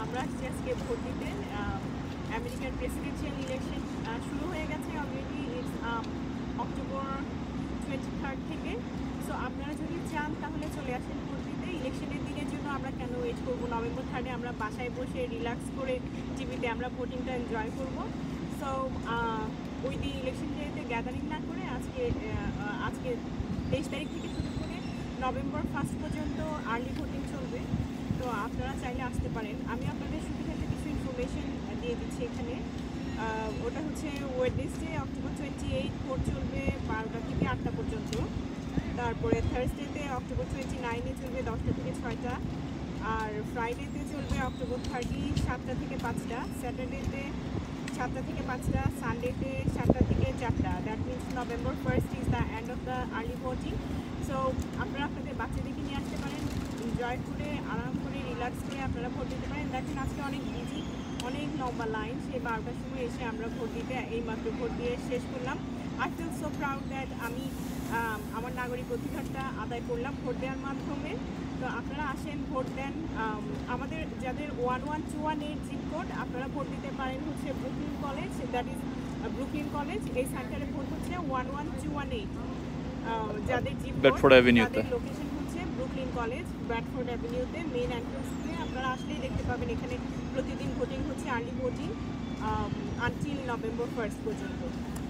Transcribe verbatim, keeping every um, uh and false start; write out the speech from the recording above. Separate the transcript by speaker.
Speaker 1: আমরা আসছি আজকে ভোট দিতে। আমেরিকার প্রেসিডেন্সিয়াল ইলেকশন শুরু হয়ে গেছে already. It's October twenty third থেকে। সো আপনারা যদি চান তাহলে চলে আসেন ভোট দিতে। ইলেকশনের দিনের জন্য আমরা কেন ওয়েট করবো? নভেম্বর থার্ডে আমরা বাসায় বসে রিল্যাক্স করে টিভিতে আমরা ভোটিংটা এনজয় করবো। সো ওই দিন ইলেকশন ডেতে গ্যাদারিং না করে আজকে আজকে তেইশ তারিখ থেকে শুরু করে নভেম্বর ফার্স্ট পর্যন্ত আর্লি ভোটিং চলবে। তো আপনারা চাইলে আসতে পারেন। আমি আপনাদের সুবিধাতে কিছু ইনফরমেশন দিয়ে দিচ্ছি এখানে। ওটা হচ্ছে Wednesday October twenty eight vote চলবে বারোটা থেকে আটটা পর্যন্ত। তারপরে থার্সডেতে অক্টোবর টোয়েন্টি নাইনে চলবে দশটা থেকে ছয়টা। আর ফ্রাইডেতে চলবে অক্টোবর থার্টি সাতটা থেকে পাঁচটা। স্যাটারডেতে সাতটা থেকে পাঁচটা। সানডেতে সাতটা থেকে চারটা। That means November first is the end of the early voting. So আপনারা আপনাদের বাচ্চাদেরকে নিয়ে আসতে পারেন। এনজয় করে আরাম করে রিল্যাক্স করে আপনারা ভোট দিতে পারেন। দেখেন আজকে অনেক বিজি, অনেক লম্বা লাইন। সেই বারোটার সময় এসে আমরা ভোট দিতে এইমাত্র ভোট দিয়ে শেষ করলাম। I feel so proud that আমি আমার নাগরিক অধিকারটা আদায় করলাম ভোট দেওয়ার মাধ্যমে। তো আপনারা আসেন, ভোট দেন। আমাদের যাদের one one two one eight zip code, আপনারা ভোট দিতে পারেন হচ্ছে Brooklyn College, that is Brooklyn College. এই সেন্টারে ভোট হচ্ছে one one two one eight. যাদের জিপ কোড, তাদের লোকেশন হচ্ছে ব্রুকলিন কলেজ, ব্র্যাডফোর্ড অ্যাভিনিউতে মেইন এন্ট্রান্স দিয়ে। আপনারা আসলেই দেখতে পাবেন এখানে প্রতিদিন ভোটিং হচ্ছে, early voting until November first পর্যন্ত।